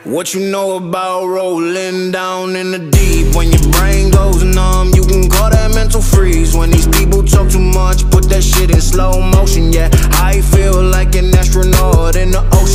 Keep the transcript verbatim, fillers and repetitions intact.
What you know about rolling down in the deep? When your brain goes numb, you can call that mental freeze. When these people talk too much, put that shit in slow motion. Yeah, I feel like an astronaut in the ocean.